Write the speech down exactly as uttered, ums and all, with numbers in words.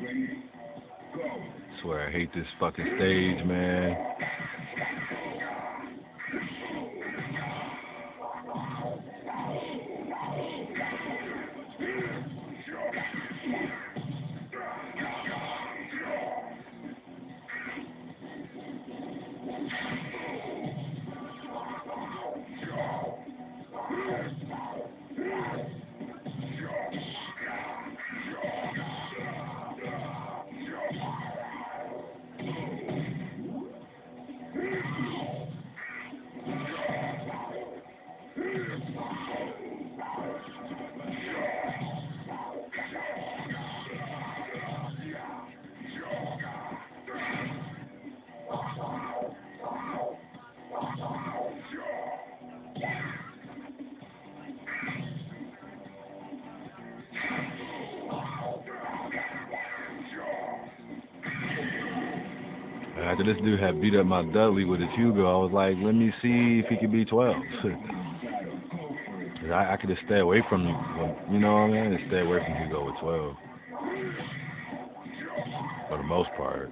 Swear I hate this fucking stage, man. After this dude had beat up my Dudley with his Hugo, I was like, let me see if he can be twelve. 'Cause I, I could just stay away from you, you know what I mean? And stay away from Hugo with twelve for the most part.